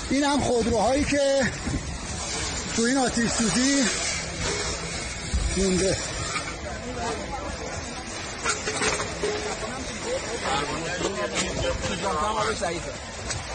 این هم خودروهایی که تو این آتش سوزی مونده. تو جانتان ما رو ضعیفه.